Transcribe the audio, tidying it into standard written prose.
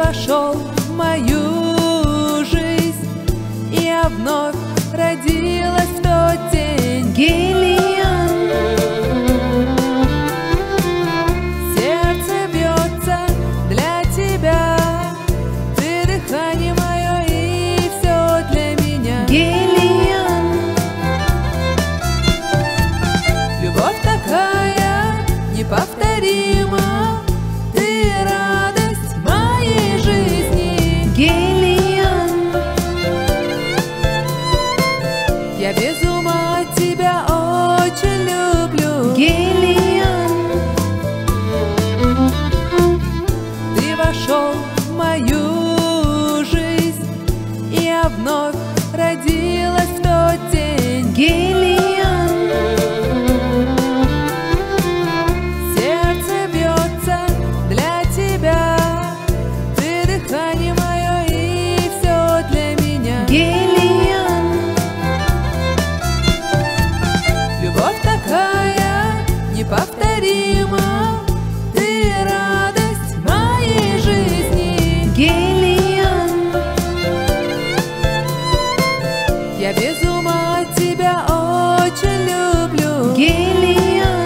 вошел в мою жизнь, я вновь родилась в тот день. Гелиан, сердце бьется для тебя, ты дыхание мое и все для меня. Гелиан, Любовь такая неповторима, ты радость моей жизни. Гелиан, Я без ума тебя очень люблю. Гелиан, Ты вошел в мою жизнь, я вновь родилась в тот день. Гелиан, Сердце бьется для тебя, ты дыхание мое и все для меня. Гелиан, Любовь такая неповторима, ты радость моей жизни. Гелиан, Я без ума тебя очень люблю. Гелиан,